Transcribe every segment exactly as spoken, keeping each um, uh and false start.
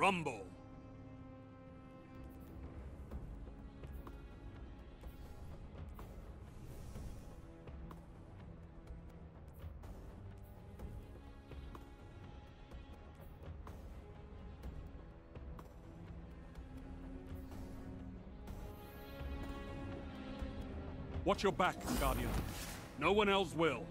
crumble. Watch your back, Guardian. No one else will.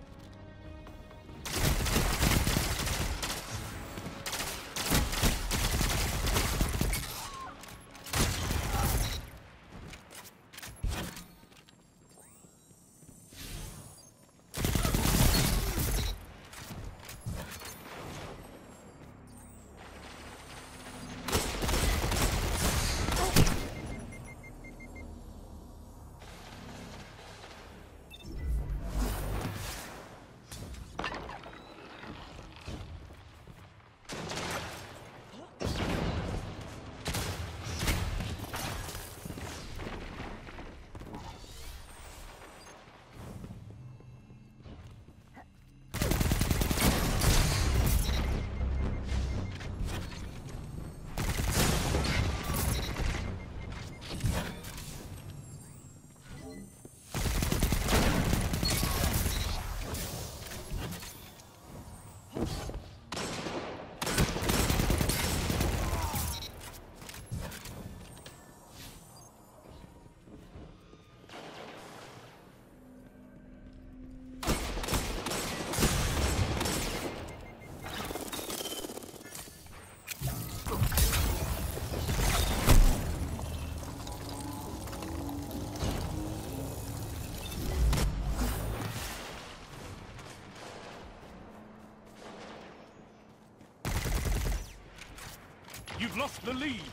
You've lost the lead.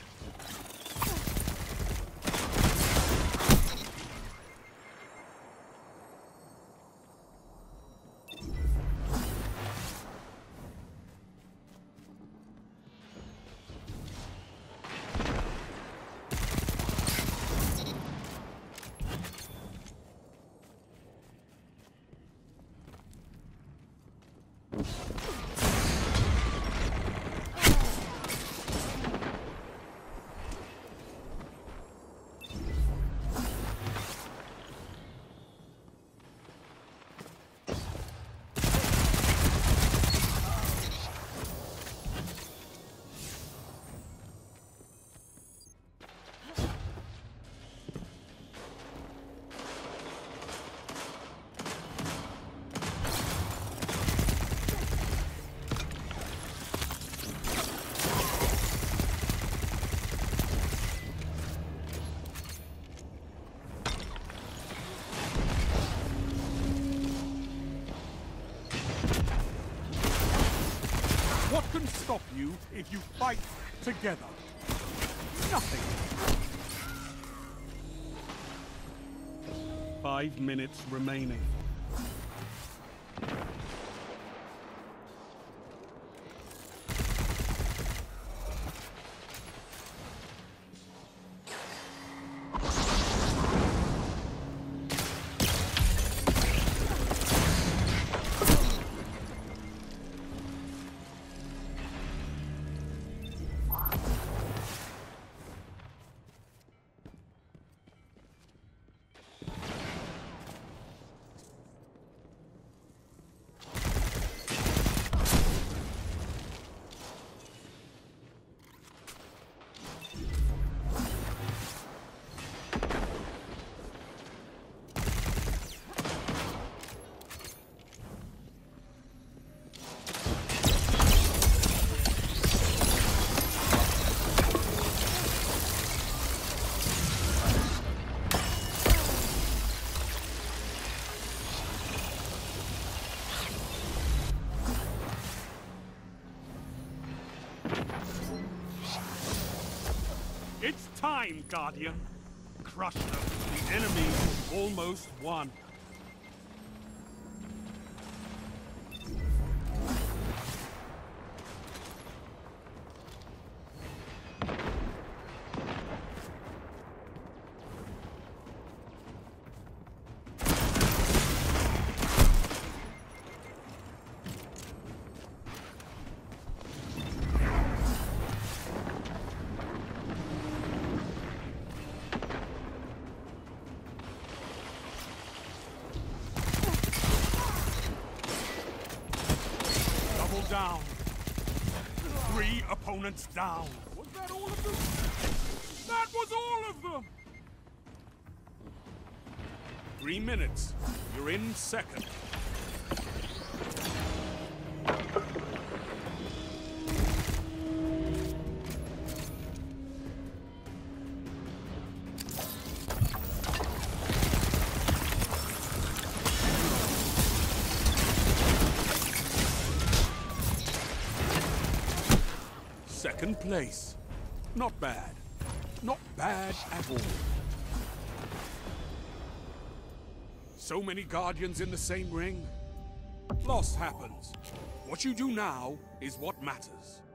What can stop you if you fight together? Nothing. Five minutes remaining. It's time, Guardian. Crush them. The enemy almost won. opponents down. Was that all of them? That was all of them! Three minutes. You're in second. Second place. Not bad. Not bad at all. So many Guardians in the same ring. Loss happens. What you do now is what matters.